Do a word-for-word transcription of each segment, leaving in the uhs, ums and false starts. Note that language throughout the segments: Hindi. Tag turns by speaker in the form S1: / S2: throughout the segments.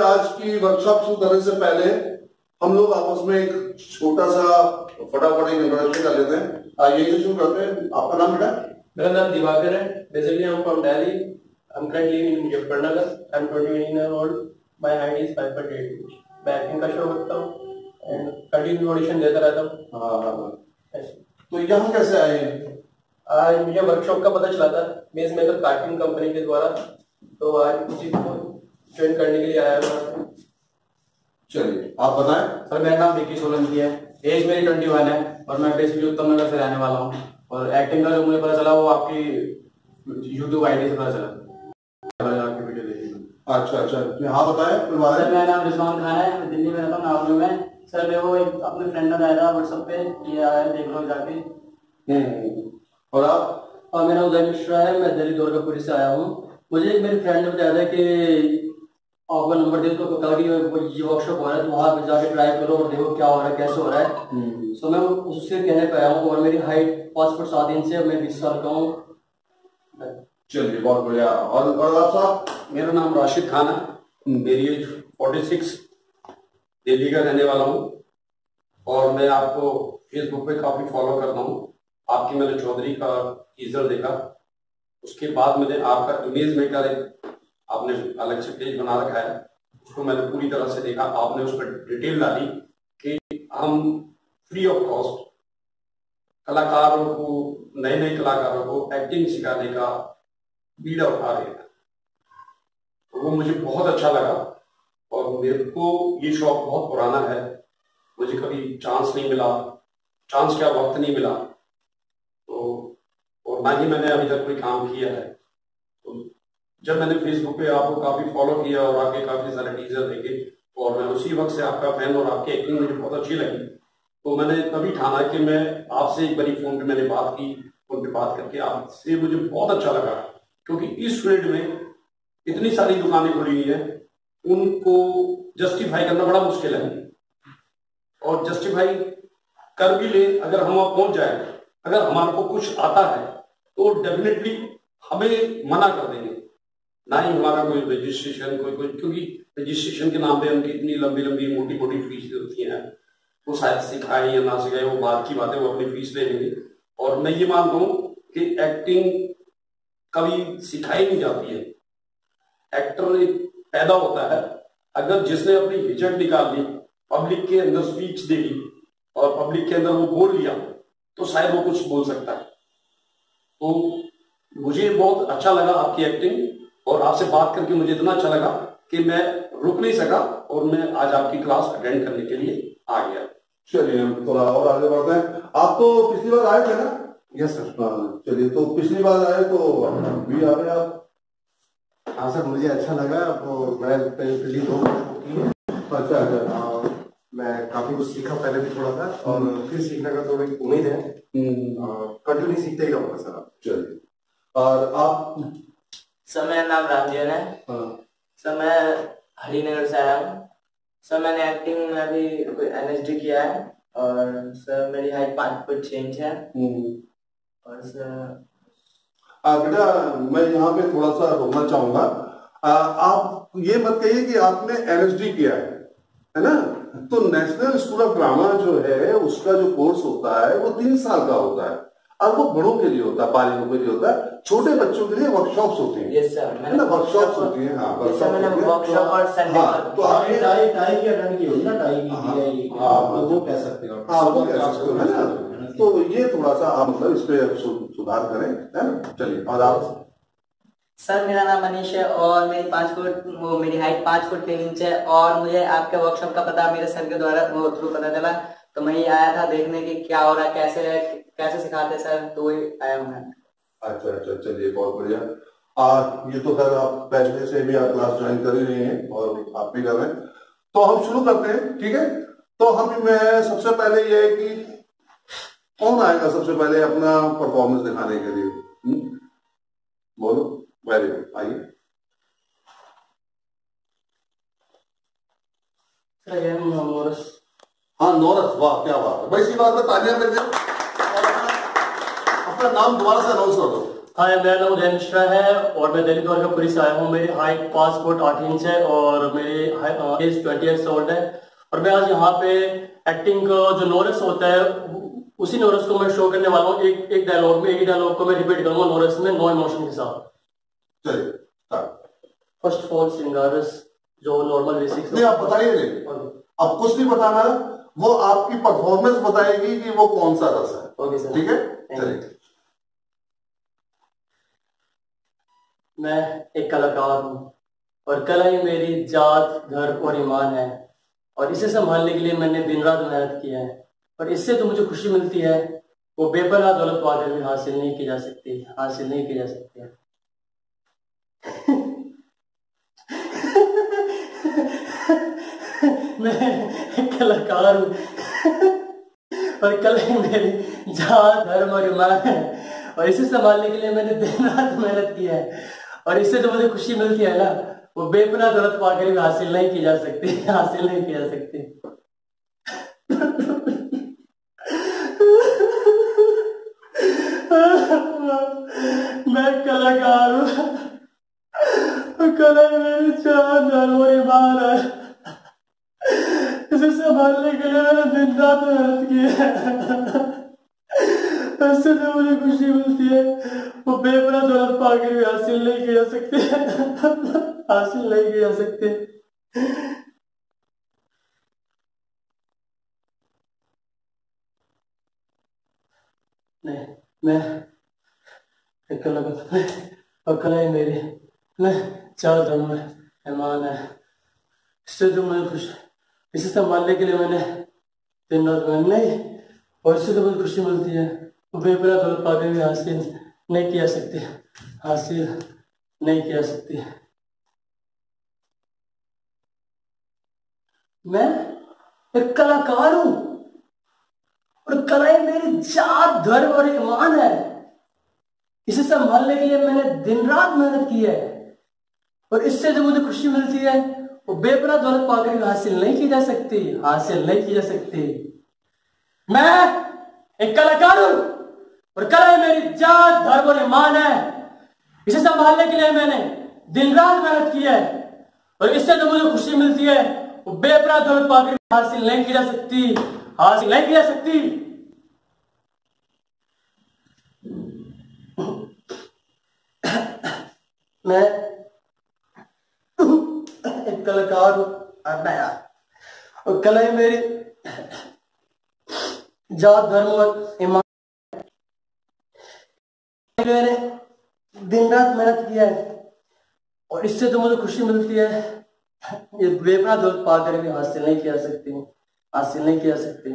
S1: आज की वर्कशॉप शुरू करने से पहले हम लोग आपस में एक छोटा सा फटाफट एक इंट्रोडक्शन कर लेते हैं। यही से शुरू करते हैं। आपका नाम बेटा?
S2: मेरा नाम दिवाकर है। Basically I am from Delhi. I am currently in Muzaffarnagar. I am twenty year old. My height is five point eight inch. मैं एक्टिंग का शो करता हूँ एंड कंटिन्यू ऑडिशन देता रहता हूँ।
S1: हाँ, तो यहाँ कैसे आए?
S2: आज मुझे वर्कशॉप का पता चला था मेज मेकर कार्टून कंपनी के द्वारा, तो आज उसी को ज्वाइन करने के लिए आया था।
S1: चलिए आप बताएं।
S3: सर मेरा नाम विकी सोलंकी है। एज मेरी ट्वेंटी वन है और मैं बेसिकली उत्तम नगर से रहने वाला हूँ। और एक्टिंग का जो मुझे पता चला वो आपकी यूट्यूब आईडी से पता चला, आपकी वीडियो देखी।
S1: अच्छा अच्छा, हाँ बताएं।
S3: सर मेरा नाम रिजवान खान है, मैं दिल्ली में रहता हूँ, नावलू में। सर मेरे को एक अपने फ्रेंड ने बताया था व्हाट्सएप पे, ये आया देख लो जाके।
S1: हम्म और आप?
S4: और मेरा उदय मिश्रा है, मैं दिल्ली दुर्गापुरी से आया हूँ। मुझे एक मेरे फ्रेंड ने बताया था कि आपका नंबर दे तो कहा कि ये वर्कशॉप हो रहा है तो वहाँ पे जाके ट्राई करो और देखो क्या हो रहा है, कैसे हो रहा है। सो मैं उससे कहने पे आया हूँ और मेरी हाइट पाँच फुट सात इंच है, मैं बीस साल का हूँ।
S1: चलिए बहुत बढ़िया। और और आप साहब?
S5: मेरा नाम राशिद खान है। मेरी एज फोर्टी सिक्स, दिल्ली का रहने वाला हूँ और मैं आपको फेसबुक पे काफी फॉलो करता हूँ। आपकी मैंने चौधरी का टीजर देखा, उसके बाद मैंने आपका इमेज मेकर एक आपने अलग से पेज बना रखा है, उसको मैंने पूरी तरह से देखा। आपने उस पर डिटेल डाली कि हम फ्री ऑफ कॉस्ट कलाकारों को, नए नए कलाकारों को एक्टिंग सिखाने का बीड़ा उठा रहे हैं, तो वो मुझे बहुत अच्छा लगा। और मेरे को ये शौक बहुत पुराना है, मुझे कभी चांस नहीं मिला, चांस क्या वक्त नहीं मिला, तो और ना ही मैंने अभी तक कोई काम किया है। तो जब मैंने फेसबुक पे आपको काफी फॉलो किया और आपके काफी सारे टीजर देखे और मैं उसी वक्त से आपका फैन और आपकी एक्टिंग मुझे बहुत अच्छी लगी, तो मैंने तभी ठाना कि मैं आपसे एक बारी फोन पे मैंने बात की। फोन पे बात करके आपसे मुझे बहुत अच्छा लगा, क्योंकि इस फील्ड में इतनी सारी दुकानें खुली हुई है, उनको जस्टिफाई करना बड़ा मुश्किल है। और जस्टिफाई कर भी ले, अगर हम वहां पहुंच जाए, अगर हमारे को कुछ आता है तो डेफिनेटली हमें मना कर देंगे, ना ही हमारा कोई रजिस्ट्रेशन कोई कोई क्योंकि रजिस्ट्रेशन के नाम पे उनकी इतनी लंबी लंबी मोटी मोटी फीस होती है, वो शायद सिखाए या ना सिखाए वो बात की बात है, वो अपनी फीस ले लेंगे। और मैं ये मानता हूँ कि एक्टिंग कभी सिखाई नहीं जाती है, एक्टर पैदा होता है। अगर जिसने अपनी हिचक निकाल ली, पब्लिक के अंदर स्पीच दे दी और पब्लिक के अंदर वो बोल लिया, तो शायद वो कुछ बोल सकता है। तो मुझे बहुत अच्छा लगा आपकी एक्टिंग, और आपसे बात करके मुझे इतना अच्छा लगा कि मैं रुक नहीं सका और मैं आज आपकी क्लास अटेंड करने के लिए आ गया।
S1: चलिए हम थोड़ा और आगे बढ़ते हैं। आप तो पिछली बार आए थे ना?
S5: Yes sir.
S1: हाँ चलिए, तो पिछली बार आए तो भी आ गए आप?
S6: हाँ सर, मुझे अच्छा लगा। वो मैं पहली दो
S1: अच्छा अच्छा,
S6: मैं काफी कुछ सीखा पहले भी थोड़ा सा, और फिर सीखने का थोड़ी उम्मीद है। कंटिन्यू सीखते ही रहूंगा सर।
S1: चलिए, और आप?
S4: सर मेरा नाम रामजन है। सर मैं हरिनगर से आया हूँ। सर मैंने एक्टिंग में अभी एन एस डी किया है और सर मेरी हाइट पाँच फुट छह इंच है। और सर
S1: बेटा मैं यहाँ पे थोड़ा सा रोकना चाहूंगा। आप ये मत कहिए कि आपने एन एस डी किया है, है ना? तो नेशनल स्कूल ऑफ ड्रामा जो है उसका जो कोर्स होता है वो तीन साल का होता है, और वो बड़ों के लिए होता है, बालिगों के लिए होता है। छोटे बच्चों के लिए वर्कशॉप्स होती हैं।
S4: यस सर,
S1: है ना? वर्कशॉप्स होती हैं। हाँ
S4: वर्कशॉप और संडे
S1: हाँ, तो आपने
S6: टाई टाई की अटेंड की होगी ना? टाई की
S1: हाँ
S6: वो कह सकते हो।
S1: हाँ वो कह सकते हो, है ना? तो ये थोड़ा सा आप मतलब इस पे सुधार करें, है ना? चलिए, और आप?
S4: सर मेरा नाम मनीष है और मेरी पाँच फुट वो मेरी हाइट पाँच फुट तीन इंच है, और मुझे आपके वर्कशॉप का पता मेरे सर के द्वारा वो थ्रू पता चला, तो मैं ये आया था देखने की क्या हो रहा है, कैसे कैसे सिखाते सर, तो वही आया हूँ मैं।
S1: अच्छा अच्छा, चलिए बहुत बढ़िया। आ, ये तो खैर आप पहले से भी आप क्लास ज्वाइन कर ही रहे हैं और आप भी कर रहे हैं, तो हम शुरू करते हैं, ठीक है? तो हम मैं सबसे पहले ये है कि कौन आएगा सबसे पहले अपना परफॉर्मेंस दिखाने के लिए? हुँ? बोलो, वेरी गुड, आइए।
S4: नोरस।
S1: हाँ नोरस, वाह क्या बात है भाई, इसी बात में तालियां मिल जाए। अपना नाम दोबारा से अनाउंस कर दो।
S4: हाय, मेरा नाम उदय मिश्रा है और मैं दिल्ली द्वारकापुरी से आया हूँ। मेरी हाइट पाँच फुट आठ इंच है और मेरी एज ट्वेंटी ईयर्स ओल्ड है। और मैं आज यहाँ पे एक्टिंग जो नोरस होता है उसी नोरस को मैं शो करने वाला हूँ। एक एक डायलॉग में एक ही डायलॉग को मैं रिपीट करूंगा नोरस में, नो इमोशन के साथ।
S1: चलिए
S4: फर्स्ट ऑफ ऑल सिंगारस जो नॉर्मल बेसिक्स।
S1: नहीं, आप बताइए नहीं, अब कुछ नहीं बताना, वो आपकी परफॉर्मेंस बताएगी कि वो कौन सा रस है।
S4: ओके सर,
S1: ठीक है, चलिए।
S4: मैं एक कलाकार हूँ और कला ही मेरी जात, घर और ईमान है और इसे संभालने के लिए मैंने दिन रात मेहनत की है और इससे जो मुझे खुशी मिलती है वो बेपनाह दौलत पाकर भी हासिल नहीं की जा सकती, हासिल नहीं की जा सकती। मैं एक कलाकार हूँ और कला ही मेरी जात, धर्म और ईमान है और इसे संभालने के लिए मैंने दिन रात मेहनत की है और इससे जो मुझे खुशी मिलती है ना वो बेपनाह दौलत पाकर भी हासिल नहीं की जा सकती, हासिल नहीं की जा सकती। मैं कलाकार हूँ, कला मेरी जान, धर्म और ईमान है, इसे संभालने के लिए मैंने दिन रात मेहनत की है। इससे जो मुझे खुशी मिलती है वो बेपनाह दौलत पाकर भी हासिल नहीं की जा सकती, हासिल नहीं की जा सकती। नहीं, मैं एक कलाकार और कला ही मेरी मैं चार धर्म ईमान है, इससे जो मुझे खुश इसे संभालने के लिए मैंने दिन रात मेहनत नहीं और इससे जो मुझे खुशी मिलती है वो बेपनाह दौलत पाकर भी हासिल नहीं किया सकती, हासिल नहीं किया सकती। मैं एक कलाकार हूं और कला ही मेरी जात, धर्म और ईमान है, इसे संभालने के लिए मैंने दिन रात मेहनत की है और इससे जो मुझे खुशी मिलती है वो बेपनाह दौलत पाकर भी हासिल नहीं की जा सकती, हासिल नहीं की जा सकती। मैं एक कलाकार हूं और कला ही मेरी जात, धर्म और ईमान है, इसे संभालने के लिए मैंने दिन रात मेहनत की है और इससे जो मुझे खुशी मिलती है वो बेपनाह दौलत पाकर भी हासिल नहीं की जा सकती, हासिल नहीं की जा सकती। मैं एक कलाकार हूं और कला ही मेरी जात, धर्म और ईमान, मैंने दिन रात मेहनत किया है और इससे जो मुझे खुशी मिलती है ये बेपनाह दौलत पाकर भी हासिल नहीं किया सकती, हासिल नहीं किया सकती।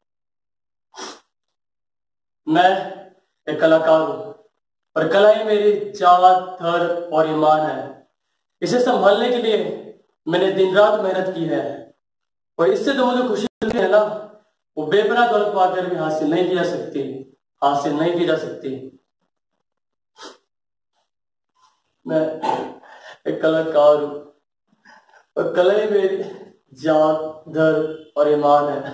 S4: मैं एक कलाकार हूं और कला ही मेरी जात, धर्म और ईमान है, इसे संभालने के लिए मैंने दिन रात मेहनत की है और इससे जो मुझे खुशी मिलती है ना वो बेपनाह दौलत पाकर भी हासिल नहीं की जा सकती, हासिल नहीं की जा सकती। मैं एक कलाकार हूं और कला ही मेरी जात, धर्म और ईमान है,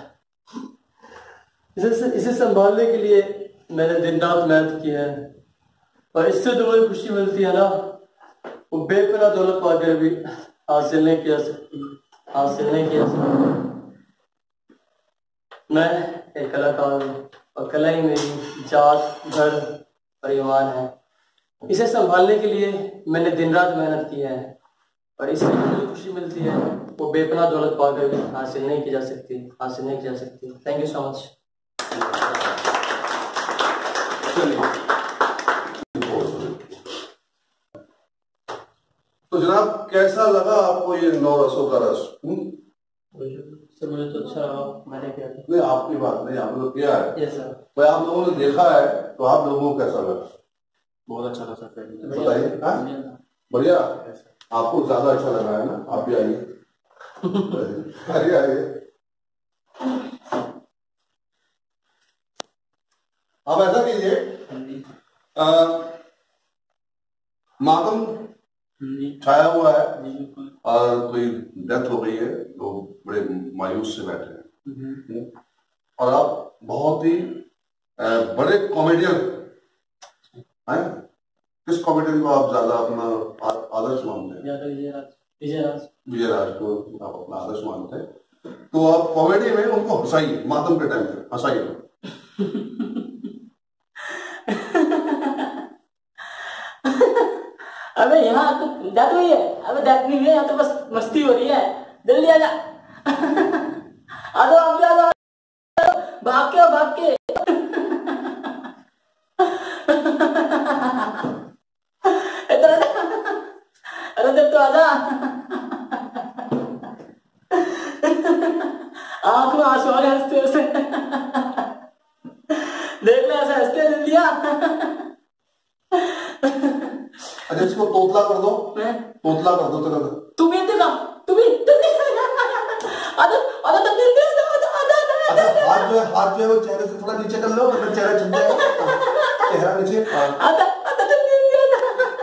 S4: इसे इसे संभालने के लिए मैंने दिन रात मेहनत की है और इससे जो मुझे खुशी मिलती है ना वो बेपनाह दौलत पाकर भी हासिल नहीं किया सकती, हासिल नहीं किया सकती। मैं एक कलाकार हूँ और कला ही मेरी जात, धर्म और ईमान है, इसे संभालने के लिए मैंने दिन रात मेहनत की है और इससे जो मुझे खुशी मिलती है वो बेपनाह दौलत पाकर भी हासिल नहीं की जा सकती, हासिल नहीं की जा सकती। Thank you so much.
S1: तो जनाब कैसा लगा आपको ये नौ रसों का रस?
S4: सर मुझे तो अच्छा लगा, मैंने किया था।
S1: नहीं, आपकी बात नहीं, आपने तो किया है।
S4: Yes sir.
S1: भाई आप लोगों ने देखा है तो आप लोगों को कैसा लगा?
S3: बहुत अच्छा लगा सर।
S1: बताइए। हाँ? बढ़िया। आपको ज्यादा अच्छा लगा है ना? आप भी आइए, आइए आइए। आप ऐसा कीजिए, मातम छाया हुआ है और कोई डेथ हो गई है, लोग बड़े मायूस से बैठे हैं और आप बहुत ही बड़े कॉमेडियन है? किस कॉमेडियन को आप ज्यादा अपना आ- आदर्श मानते हैं?
S4: ज्यादा विजयराज विजयराज
S1: विजयराज को आप अपना आदर्श मानते हैं, तो आप कॉमेडी में उनको हंसाइए, मातम के टाइम पे हंसाइए।
S4: अबे यहाँ तो दांत हुई है, अबे दांत नहीं है, यहाँ तो बस मस्ती हो रही है, जल्दी आ जा। आ जाओ आप, आ जाओ, भाग के भाग के। इधर आ जा, अरे देख तो आ जा। आंख में आंसू आ रहे हंसते हंसते, देख ले ऐसे हंसते जल्दी आ।
S1: अच्छा इसको तोतला कर दो,
S4: मैं
S1: तोतला कर दो चलो।
S4: तू भी देखा, तू भी जल्दी आजा आजा जल्दी आजा आजा आजा आजा।
S1: अच्छा हाथ जो है, हाथ जो है वो चेहरे से थोड़ा नीचे कर लो, मतलब चेहरा छुप जाएगा, चेहरा नीचे। हाँ।
S4: आजा आजा जल्दी आजा,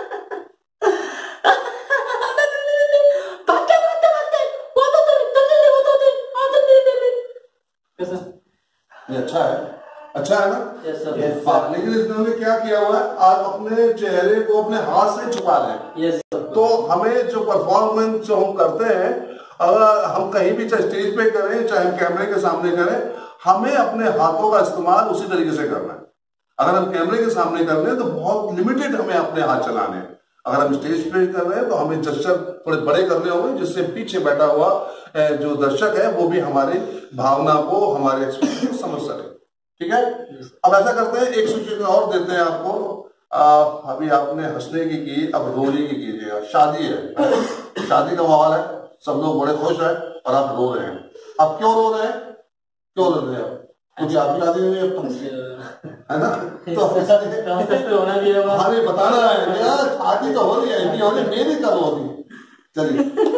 S4: आजा जल्दी जल्दी, भागते भागते भागते, वो तो जल्दी जल्दी, वो तो जल्दी, आ जल्दी जल्दी। कैसा?
S1: ये अच्छा है, अच्छा है ना?
S4: यस सर,
S1: हाँ, लेकिन इन्होंने क्या किया हुआ है, आप अपने चेहरे को अपने हाथ से छुपा रहे हैं।
S4: Yes sir.
S1: तो हमें जो परफॉर्मेंस जो हम करते हैं, अगर हम कहीं भी चाहे स्टेज पे करें चाहे हम कैमरे के सामने करें, हमें अपने हाथों का इस्तेमाल उसी तरीके से करना है। अगर हम कैमरे के सामने कर रहे हैं तो बहुत लिमिटेड हमें अपने हाथ चलाने हैं। अगर हम स्टेज पे कर रहे हैं तो हमें जेस्चर थोड़े बड़े करने होंगे, जिससे पीछे बैठा हुआ जो दर्शक है वो भी हमारी भावना को, हमारे एक्सप्रेशन को समझ सके। ठीक है, अब ऐसा करते हैं, एक सूची और देते हैं आपको। आ, अभी आपने हंसने की की, अब रोने की कीजिएगा। शादी है, शादी का माहौल है, सब लोग बड़े खुश हैं और आप रो रहे हैं। अब क्यों रो रहे हैं, क्यों रो रहे हैं आप? क्योंकि आपकी शादी नहीं है, है ना? तो
S4: होना भी है,
S1: हमें बताना है यार, शादी तो हो रही है, इतनी हो रही, मेरी कब होगी? चलिए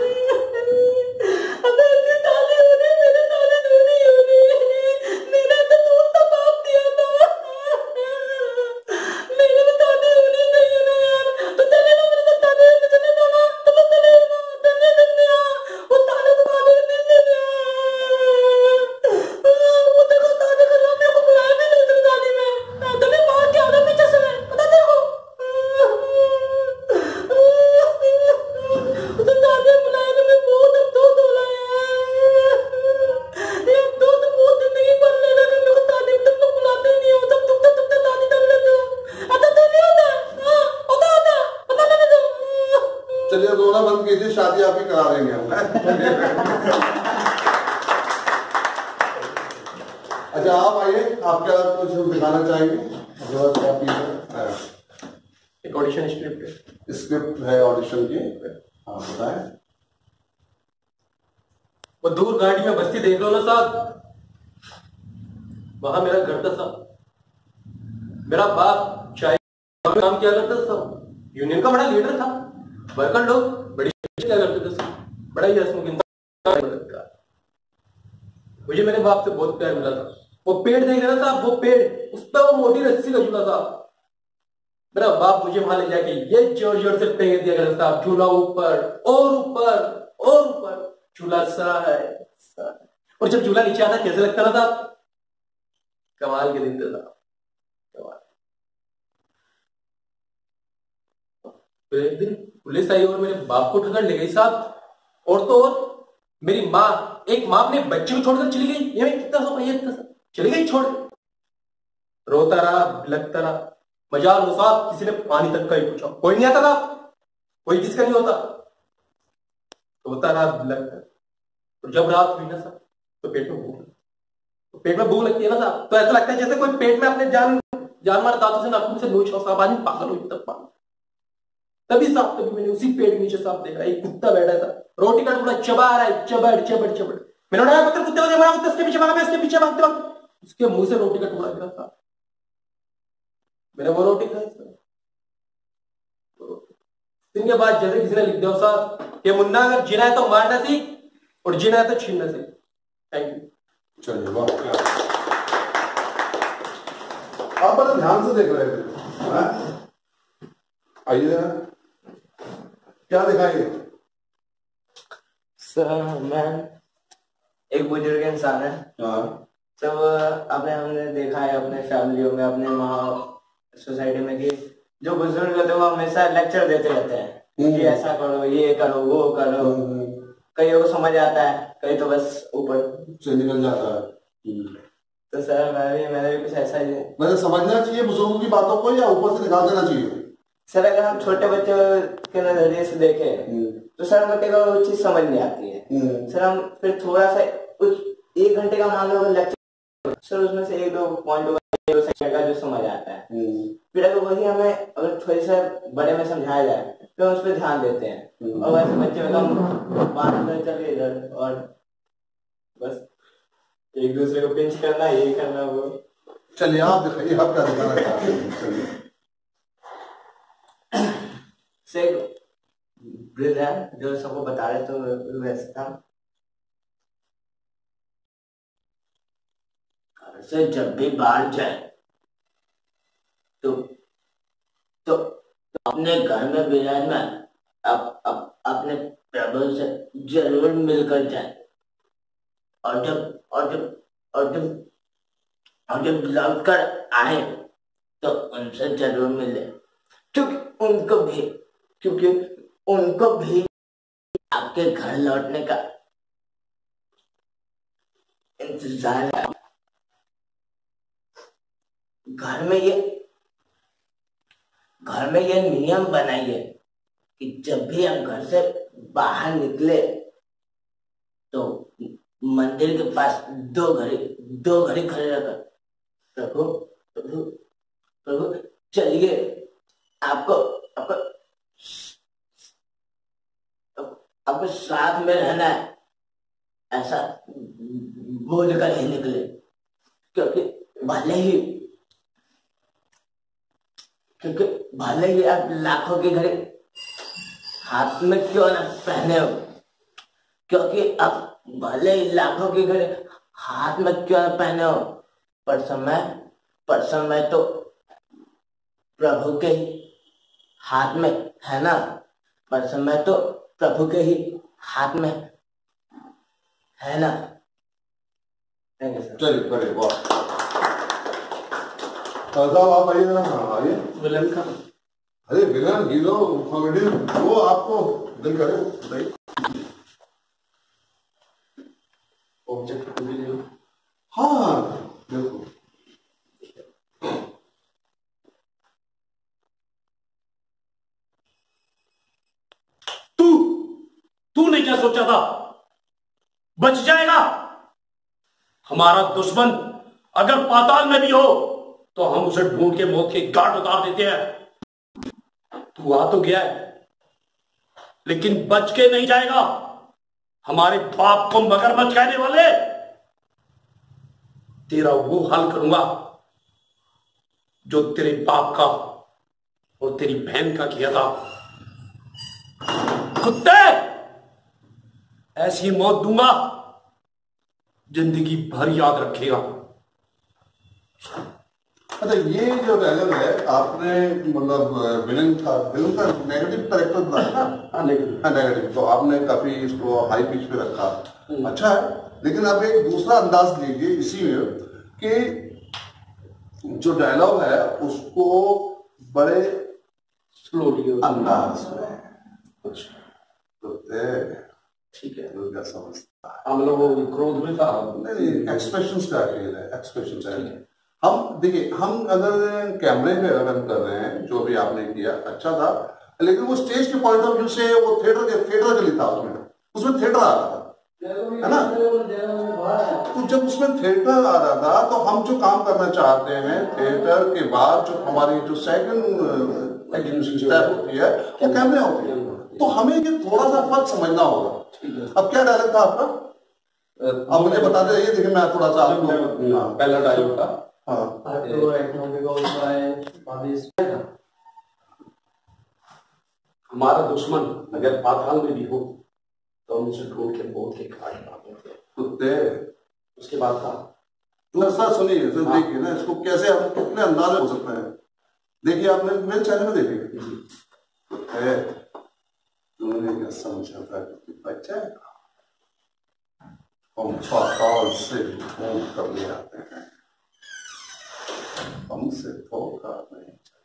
S1: चलिए रोना बंद कीजिए, शादी आप ही करा देंगे हम। अच्छा आप आइए, आप क्या कुछ दिखाना चाहेंगे?
S2: एक ऑडिशन स्क्रिप्ट है,
S1: स्क्रिप्ट है ऑडिशन की, हाँ बताएं।
S2: वो दूर गाड़ी में बस्ती देख लो ना साहब, वहां मेरा घर था साहब। मेरा बाप चाय का काम किया करता था साहब, यूनियन का बड़ा लीडर था। वर्कर लोग बड़ी क्या करते थे साहब, बड़ा ही हंसमुख इंसान। मुझे मेरे बाप से बहुत प्यार मिला था। वो पेड़ देख रहा था, वो पेड़, उस पर वो मोटी रस्सी का झूला था। मेरा बाप मुझे वहां ले जाके ये जोर जोर से फेंक दिया करता था, झूला ऊपर और ऊपर और ऊपर, झूला सा है, सा है। और जब झूला नीचे आता कैसे लगता था साहब, कमाल के दिन था कमाल। फिर एक दिन पुलिस आई और मेरे बाप को ठकर ले गई साहब। और तो और मेरी माँ, एक माँ अपने बच्चे को छोड़कर चली गई, ये कितना सौ ये कितना चली गई छोड़। रोता रहा, बिलखता रहा। मजाल हो साहब, किसी ने पानी तक का ही पूछा, कोई नहीं आता था, कोई किसका नहीं होता। रोता रहा, बिलखता। तो जब रात हुई ना साहब, तो पेट में भूख लगी। तो पेट में भूख लगती है ना साहब, तो ऐसा लगता है जैसे कोई पेट में अपने जान जानवर दांतों से नाखून से नोच रहा साहब, आदमी पागल हो तब पागल। तभी साहब, तभी मैंने उसी पेड़ के नीचे साहब देखा, एक कुत्ता बैठा था, रोटी का टुकड़ा चबा रहा है, चबड़ चबड़ चबड़। मैंने उठाया पत्थर, कुत्ते को मारा, कुत्ते उसके पीछे भागा, मैं उसके पीछे भागते वक्त उसके मुंह से रोटी का टुकड़ा गिरा था। मैंने वो रोटी खाई। दिन के बाद जैसे किसी ने लिख दिया साहब कि मुन्ना अगर जीना है तो मारना सीख और जीना है तो छीनना सीख। Thank you.
S1: चलिए वाह, आप बड़े ध्यान से देख रहे थे। आइए क्या दिखाएंगे?
S7: सर मैं एक बुजुर्ग इंसान है।
S1: हाँ।
S7: जब अपने हमने देखा है अपने फैमिलियों में अपने माँ सोसाइटी में कि जो बुजुर्ग होते हैं वो हमेशा लेक्चर देते रहते हैं कि ऐसा करो, ये करो, वो करो। कईयों को समझ आता है, कई तो बस ऊपर
S1: से निकल जाता है।
S7: तो सर मैं भी मैंने भी कुछ ऐसा ही।
S1: मैंने समझना चाहिए बुजुर्गों की बातों को या ऊपर से निकाल देना चाहिए?
S7: सर अगर हम छोटे बच्चों के नजरिए से देखें तो सर हमें कई बार वो चीज समझ नहीं आती है। सर हम फिर थोड़ा सा कुछ एक घंटे का मान लो लेक्चर, सर उसमें से एक दो पॉइंट का जो समझ आता है, फिर अगर वही हमें अगर थोड़ी सा बड़े में समझाया जाए तो हम उस पर ध्यान देते हैं। और वैसे बच्चे में हम बात कर चल इधर और बस एक दूसरे को पिंच करना, ये करना, वो।
S1: चलिए आप दिखाइए, आप क्या दिखाना चाहते हैं? चलिए
S7: से ब्रिज है जो सबको बता रहे तो वैसे था। घर से जब भी बाहर जाए तो तो, तो अपने घर में विराजमान अप, अप, अपने प्रभु से जरूर मिलकर जाए। और जब और जब और जब और जब लौट कर आए तो उनसे जरूर मिले, क्योंकि उनको भी क्योंकि उनको भी आपके घर लौटने का इंतजार है। घर में ये घर में ये नियम बनाइए कि जब भी हम घर से बाहर निकले तो मंदिर के पास दो घड़ी दो घड़ी खड़े रहकर प्रभु प्रभु प्रभु चलिए, आपको आपको आपको साथ में रहना है, ऐसा बोलकर ही निकले। क्योंकि भले ही क्योंकि भले ही आप लाखों की घड़ी हाथ में क्यों ना पहने हो, क्योंकि आप भले ही लाखों की घड़ी हाथ में क्यों ना पहने हो, पर समय पर समय तो प्रभु के ही हाथ में है ना। पर समय तो प्रभु के ही हाथ में है ना।
S1: चलिए बड़े वाह, साहब आप आइए ना। हाँ आइए।
S2: विलन का
S1: अरे विलन हीरो कॉमेडी वो आपको दिल करे बताइए।
S2: ऑब्जेक्ट भी ले लो।
S1: हाँ बिल्कुल।
S5: तू तूने क्या सोचा था बच जाएगा? हमारा दुश्मन अगर पाताल में भी हो तो हम उसे ढूंढ के मौत के घाट उतार देते हैं। तू आ तो गया है लेकिन बच के नहीं जाएगा। हमारे बाप को मगरमच्छ कहने वाले, तेरा वो हाल करूंगा जो तेरे बाप का और तेरी बहन का किया था। कुत्ते, ऐसी मौत दूंगा जिंदगी भर याद रखेगा।
S1: अच्छा ये जो डायलॉग है आपने मतलब विलन का विलन का नेगेटिव कैरेक्टर बनाया ना?
S5: हाँ नेगेटिव।
S1: हाँ नेगेटिव, तो आपने काफी इसको हाई पिच पे रखा, अच्छा है। लेकिन अब एक दूसरा अंदाज लीजिए इसी में कि जो डायलॉग है उसको बड़े
S5: स्लोली
S1: अंदाज में कुछ
S5: ठीक है
S1: तो क्या समझता है?
S5: हम लोग वो क्रोध में था।
S1: नहीं एक्सप्रेशन का खेल है, एक्सप्रेशन है। हम देखिए, हम अगर कैमरे पे रन कर रहे हैं जो भी आपने किया अच्छा था, लेकिन वो स्टेज के पॉइंट ऑफ व्यू से वो थिएटर के थिएटर के लिए था, उसमें उसमें थिएटर आ रहा था, है ना? तो जब उसमें थिएटर आ रहा था तो हम जो काम करना चाहते हैं थिएटर के बाद जो हमारी जो सेकंड स्टेप होती है वो कैमरे होती है, तो हमें ये थोड़ा सा फर्क समझना होगा। अब क्या डायलॉग था आपका? अब मुझे बता दे, ये देखिए मैं थोड़ा सा आपको
S5: पहला डायलॉग था हमारा दुश्मन अगर पाताल में भी हो तो हम उसे ढूंढ के मौत के घाट उतार देते हैं।
S1: कुत्ते।
S5: उसके बाद था
S1: तो सर सुनिए सर, देखिए ना इसको कैसे हम कितने अंदाज में हो सकते हैं। देखिए आपने मेरे चैनल में देखिए, तुमने क्या समझा था कि बच्चा हम पाताल से ढूंढ कर ले आते हैं, हमसे धोखा नहीं।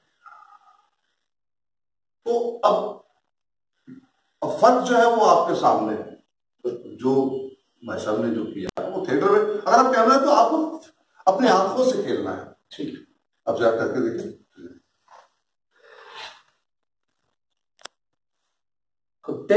S1: तो अब अब फर्क जो है वो आपके सामने है। जो भाई साहब ने जो किया वो थिएटर में अगर आप कैमरा है तो आपको अपनी आंखों से खेलना है। ठीक है, अब जा करके देखिए।
S5: कुत्ते,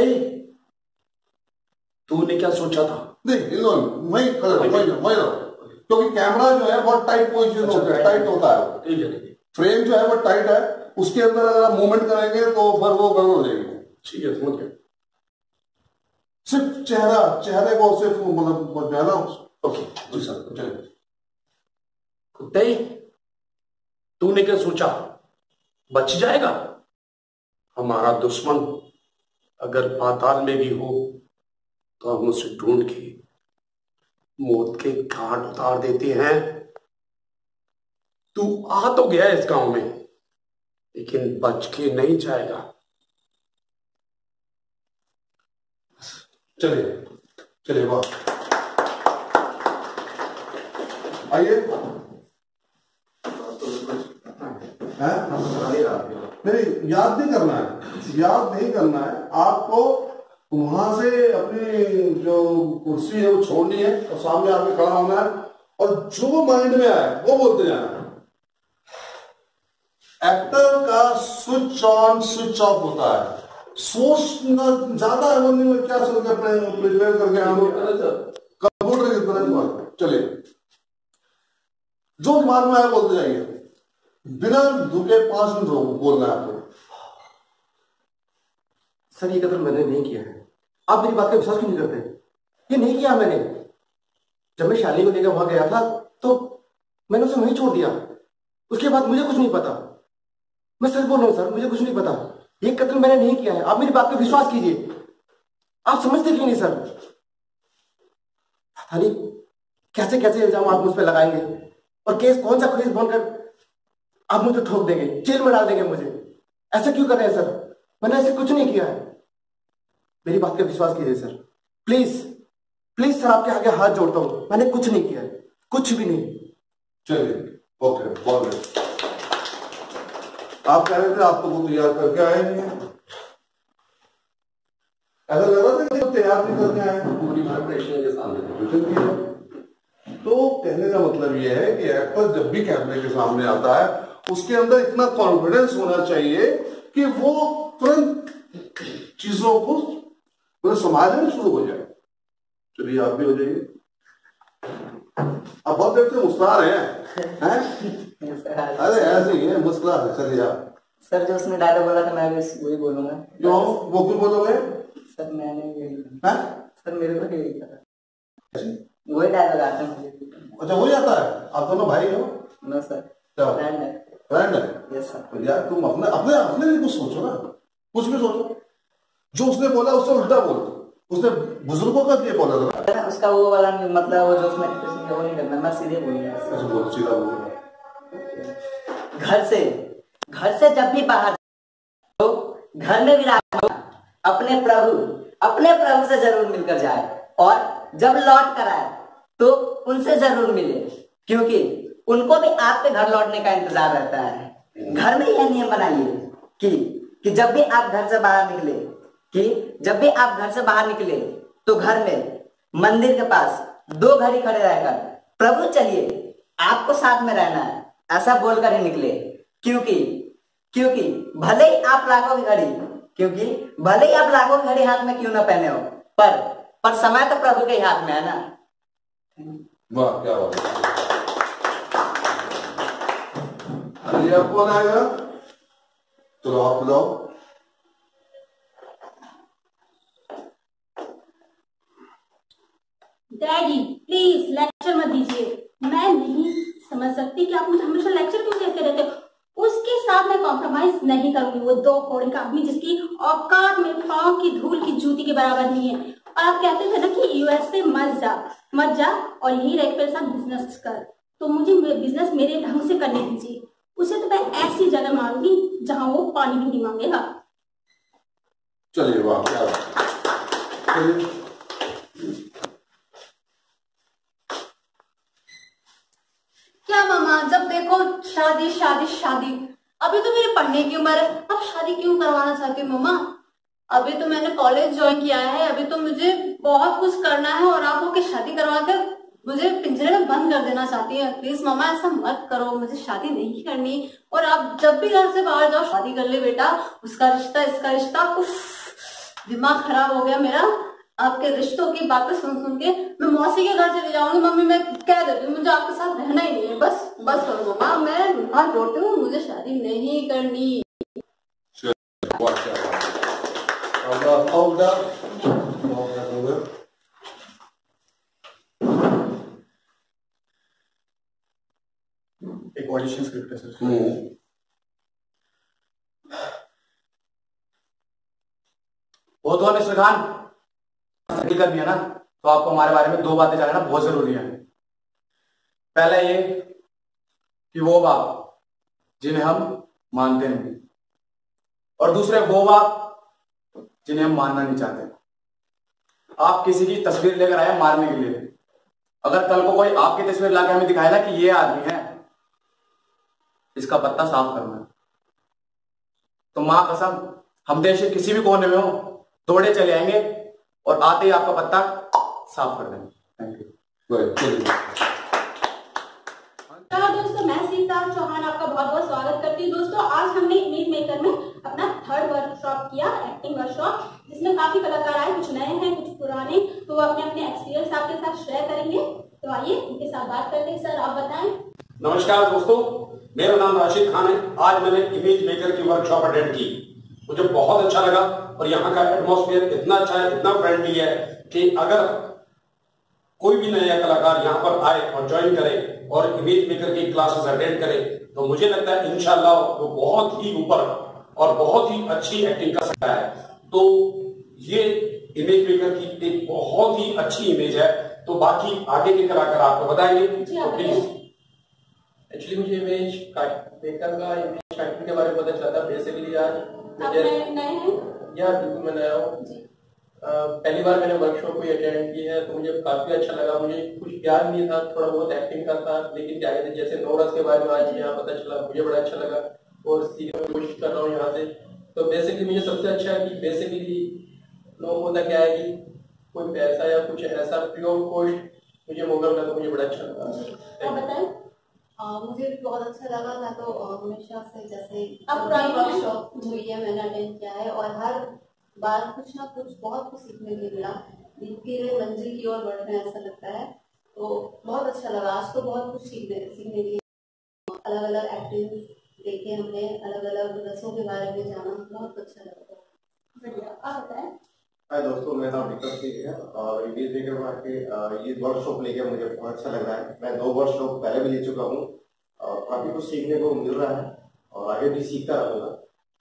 S5: तूने क्या सोचा था?
S1: नहीं वही वही क्योंकि कैमरा जो है बहुत टाइट पोजीशन होता है, टाइट होता है।
S5: ठीक है, ठीक है।
S1: फ्रेम जो है वो टाइट है, उसके अंदर अगर आप मूवमेंट करेंगे तो फिर वो गड़बड़ हो जाएगी।
S5: ठीक है, समझ गया।
S1: सिर्फ चेहरा चेहरे को सिर्फ मतलब जो है ना।
S5: ओके जी सर, चलिए। कुत्ते, तूने क्या सोचा बच जाएगा? हमारा दुश्मन अगर पाताल में भी हो तो हम उसे ढूंढ के मौत के घाट उतार देते हैं। तू आ तो गया इस गांव में, लेकिन बच के नहीं जाएगा।
S1: चलिए चलिए, वाह, आइए। नहीं, याद नहीं करना है, याद नहीं करना है आपको। वहां से अपनी जो कुर्सी है वो छोड़नी है और सामने आके खड़ा होना है और जो माइंड में आए वो बोलते जाना है। एक्टर का स्विच ऑन स्विच ऑफ होता है, सोचना ज्यादा है वो नहीं, मैं क्या सोच प्रिपेयर करके कंप्यूटर की तरह। चलिए, जो दिमाग में आया बोलते जाइए, बिना रुके पांच मिनट बोलना है आपको।
S6: सर ये कदम मैंने नहीं किया है, आप मेरी बात का विश्वास क्यों नहीं करते? ये नहीं किया मैंने। जब मैं शालिनी को लेकर वहां गया था तो मैंने उसे वहीं छोड़ दिया, उसके बाद मुझे कुछ नहीं पता। मैं सच बोल रहा हूँ सर, मुझे कुछ नहीं पता। ये कत्ल मैंने नहीं किया है, आप मेरी बात का विश्वास कीजिए। आप समझते क्यों नहीं सर? पता नहीं कैसे कैसे इल्जाम आप मुझ पर लगाएंगे और केस कौन सा केस बनकर आप मुझे ठोक देंगे, जेल में डाल देंगे मुझे। ऐसा क्यों कर रहे हैं सर? मैंने ऐसे कुछ नहीं किया है, मेरी बात का विश्वास कीजिए सर, प्लीज प्लीज सर, आपके आगे हाथ जोड़ता हूं, मैंने कुछ नहीं किया है, कुछ भी नहीं।
S1: चलिए, ओके, बहुत बढ़िया। आप कह रहे थे आपको वो तैयार करके आए नहीं है, ऐसा लग रहा था कि वो तैयार नहीं करके आए,
S5: पूरी प्रिपरेशन के सामने।
S1: तो कहने का मतलब ये है कि एक्टर जब भी कैमरे के सामने आता है उसके अंदर इतना कॉन्फिडेंस होना चाहिए कि वो तुरंत चीजों को मतलब समझना शुरू हो जाए। चलिए, आप भी हो जाइए। आप बहुत देर से मुस्कुरा रहे हैं, हैं? अरे ऐसे ही है, मुस्कुरा रहे। चलिए आप।
S8: सर जो उसने डायलॉग बोला था मैं भी वही बोलूंगा।
S1: क्यों? वो क्यों बोलोगे?
S8: सर मैंने यही
S1: सर
S8: मेरे को यही था, वही डायलॉग आता है मुझे।
S1: अच्छा, वही आता है? आप दोनों भाई हो?
S8: नो सर,
S1: फ्रेंड है। फ्रेंड है?
S8: Yes sir.
S1: यार तुम अपने अपने अपने लिए कुछ सोचो ना, कुछ भी सोचो। जो उसने बोला उससे उल्टा बोलो। उसने बुजुर्गों का ये बोला था,
S8: उसका वो वाला मतलब वो जो उसमें वो नहीं करना, मैं सीधे बोलूंगा।
S1: ऐसे बोलो, सीधा बोलो।
S8: घर से घर से जब भी बाहर तो घर में भी रहो, अपने प्रभु अपने प्रभु से जरूर मिलकर जाए और जब लौट कर आए तो उनसे जरूर मिले, क्योंकि उनको भी आपके घर लौटने का इंतजार रहता है। घर में यह नियम बनाइए कि कि जब भी आप घर से बाहर निकले कि जब भी आप घर से बाहर निकले तो घर में मंदिर के पास दो घड़ी खड़े रहकर प्रभु चलिए आपको साथ में रहना है ऐसा बोलकर ही निकले, क्योंकि क्योंकि भले ही आप लाखों की घड़ी क्योंकि भले ही आप लाखों की घड़ी हाथ में क्यों ना पहने हो, पर पर समय तो प्रभु के ही हाथ में है ना।
S1: वाह, क्या बात है। अरे अब कौन आएगा? चलो आप बताओ।
S9: डैडी प्लीज लेक्चर मत दीजिए, मैं नहीं समझ सकती कि आप मुझे हमेशा लेक्चर क्यों देते रहते हो। उसके साथ मैं कॉम्प्रोमाइज नहीं करूंगी। वो दो कौड़ी का आदमी जिसकी औकात में पांव की धूल की जूती के बराबर नहीं है। और आप कहते थे ना कि यूएसए मत जा मत जा और यही रह मेरे साथ बिजनेस कर, तो मुझे बिजनेस मेरे ढंग से करने दीजिए। उसे तो मैं ऐसी जगह मारूंगी जहां वो पानी भी नहीं मांगेगा।
S1: चलिए, वाह, क्या चलिए।
S9: क्या मामा, जब देखो शादी शादी शादी,
S10: अभी तो मेरे पढ़ने की उम्र है, अब शादी क्यों करवाना चाहती हूँ मम्मा? अभी तो मैंने कॉलेज ज्वाइन किया है, अभी तो मुझे बहुत कुछ करना है और आप होके शादी करवा कर मुझे पिंजरे में बंद कर देना चाहती है। प्लीज मम्मा ऐसा मत करो, मुझे शादी नहीं करनी। और आप जब भी घर से बाहर जाओ शादी कर ले बेटा, उसका रिश्ता इसका रिश्ता। उफ, दिमाग खराब हो गया मेरा आपके रिश्तों की बातें सुन सुन के। मैं मौसी के घर चली जाऊंगी मम्मी, मैं कह देती हूँ मुझे आपके साथ रहना ही नहीं है। बस बस करो मम्मा, मैं हाथ जोड़ती हूँ, मुझे शादी नहीं करनी।
S3: एक ऑडिशन स्क्रिप्ट है सर। वो तो मिस्टर खान कर दिया ना, तो आपको हमारे बारे में दो बातें जानना बहुत जरूरी है। पहला ये कि वो बाप जिन्हें हम मानते नहीं, और दूसरे वो बाप जिन्हें हम मानना नहीं चाहते। आप किसी की तस्वीर लेकर आए मारने के लिए, अगर कल को कोई आपकी तस्वीर लाके हमें दिखाए ना कि ये आदमी है, इसका पत्ता साफ करना है, तो मां कसम हम देश के किसी भी कोने में हो दौड़े चले आएंगे और आते ही आपका पत्ता साफ कर देंगे। Thank you.
S9: दोस्तों मैं सीता चौहान आपका बहुत बहुत स्वागत करती हूँ। दोस्तों आज हमने इमेज मेकर में अपना थर्ड वर्कशॉप किया, एक्टिंग वर्कशॉप, जिसमें काफी कलाकार आए, कुछ नए हैं कुछ पुराने, तो वो अपने अपने एक्सपीरियंस आपके साथ शेयर करेंगे। तो आइए उनके साथ बात करते हैं। सर आप बताएं।
S5: नमस्कार दोस्तों, मेरा नाम राशिद खान है। आज मैंने इमेज मेकर की वर्कशॉप अटेंड की, मुझे बहुत अच्छा लगा और यहाँ का एटमॉस्फेयर इतना अच्छा है, इतना फ्रेंडली है कि अगर कोई भी नया कलाकार यहाँ पर आए और ज्वाइन करे और इमेज मेकर की क्लासेस अटेंड करे तो मुझे लगता है इंशाल्लाह वो बहुत ही ऊपर और बहुत ही अच्छी एक्टिंग कर सकता है। तो ये इमेज मेकर की एक बहुत ही अच्छी इमेज है। तो बाकी आगे के कलाकार आपको बताएंगे, तो प्लीज।
S2: एक्चुअली मुझे इमेज मेकर का इमेज फैक्ट्री के बारे में पता चला था। बेसिकली आज
S9: नए हैं
S2: या बिल्कुल मैं नया हूँ, पहली बार मैंने वर्कशॉप को अटेंड की है, तो मुझे काफी अच्छा लगा। मुझे कुछ ज्ञान नहीं था, थोड़ा बहुत एक्टिंग का था, लेकिन क्या कहते हैं जैसे नोरस के बारे में आज यहाँ पता चला, मुझे बड़ा अच्छा लगा और सीखने की कोशिश कर रहा हूँ यहाँ से। तो बेसिकली मुझे सबसे अच्छा है कि बेसिकली लोगों को क्या है कि कोई पैसा या कुछ ऐसा फ्री ऑफ कॉस्ट मुझे मौका मिला, तो मुझे बड़ा अच्छा लगा।
S10: आप बताएं। आ, मुझे भी बहुत अच्छा लगा। मैं तो हमेशा से जैसे
S9: अब
S10: वर्कशॉप हुई है मैंने अटेंड किया है और हर बार कुछ ना कुछ बहुत कुछ सीखने के लिए मिला, धीरे मंजिल की ओर बढ़ना ऐसा लगता है। तो बहुत अच्छा लगा। आज तो बहुत कुछ सीखने सीखने के लिए, अलग अलग एक्टिंग देखे हमने, अलग अलग रसों के बारे में जाना, बहुत अच्छा लगा।
S9: बढ़िया। आप बताएं।
S6: हाय दोस्तों, मेरा नाम विक्रम सिंह है और इमेज मेकर में आके ये वर्कशॉप लेके मुझे बहुत अच्छा लग रहा है। मैं दो वर्कशॉप पहले भी ले चुका हूँ और काफी कुछ सीखने को मिल रहा है और आगे भी सीखता रहूंगा।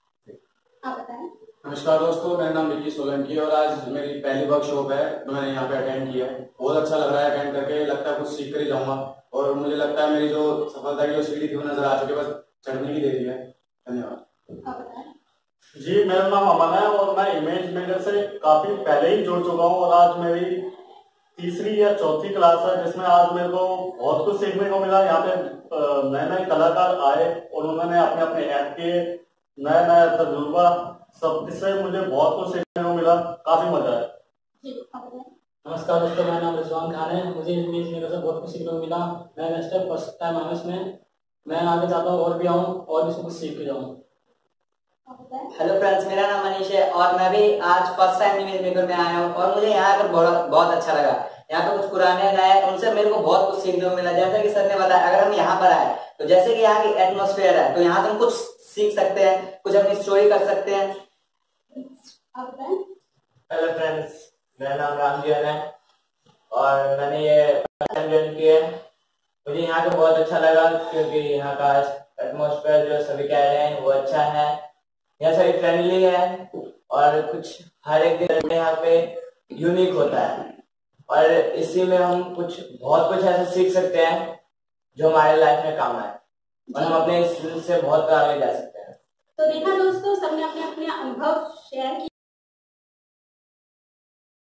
S9: आप बताएं।
S3: नमस्कार दोस्तों, मेरा नाम विकी सोलंकी है और आज मेरी पहली वर्कशॉप है, तो मैंने यहाँ पे अटेंड किया है। बहुत अच्छा लग रहा है अटेंड करके, लगता है कुछ सीख कर ही जाऊंगा और मुझे लगता है मेरी जो सफलता की जो सीढ़ी थी वो नजर आ चुकी है, बस चढ़ने की देरी है। धन्यवाद।
S11: जी, मेरा नाम अमन है और मैं इमेज मेकर से काफी पहले ही जुड़ चुका हूँ और आज मेरी तीसरी या चौथी क्लास है, जिसमें आज मेरे को बहुत कुछ सीखने को मिला। यहाँ पे नए नए कलाकार आए और उन्होंने अपने अपने एक्ट किए, नया नया तजुर्बा, सब इससे मुझे बहुत कुछ सीखने को मिला, काफी मजा आया।
S4: नमस्कार दोस्तों, मेरा नाम रिजवान खान है। मुझे इमेज मेकर से बहुत कुछ सीखने को मिला। मैं नेक्स्ट फर्स्ट टाइम आया इसमें, मैं आगे चाहता हूँ और भी आऊँ और भी कुछ सीख के जाऊँ।
S8: हेलो फ्रेंड्स, मेरा नाम मनीष है और मैं भी आज फर्स्ट टाइम इमेज मेकर में आया हूँ और मुझे यहाँ आकर बहुत बहुत अच्छा लगा। यहाँ पे कुछ पुराने नए उनसे मेरे को बहुत कुछ सीखने को मिला। जैसे कि सर ने बताया, अगर हम यहाँ पर आए तो जैसे कि यहाँ की एटमॉस्फेयर है तो यहाँ से हम कुछ सीख सकते हैं, कुछ अपनी स्टोरी कर सकते हैं।
S7: हेलो फ्रेंड्स, मेरा नाम रामजीवन है और मैंने ये ज्वाइन किया है। मुझे यहाँ का बहुत अच्छा लगा क्योंकि यहाँ का एटमॉस्फेयर जो सभी कह रहे हैं वो अच्छा है, यहाँ सभी फ्रेंडली है और कुछ हर एक दिन यहाँ पे यूनिक होता है और इसी में हम कुछ बहुत कुछ ऐसा सीख सकते हैं जो हमारे लाइफ में काम आए और हम अपने इस से बहुत आगे जा सकते हैं।
S9: तो देखा दोस्तों, सबने अपने अपने अनुभव शेयर किए।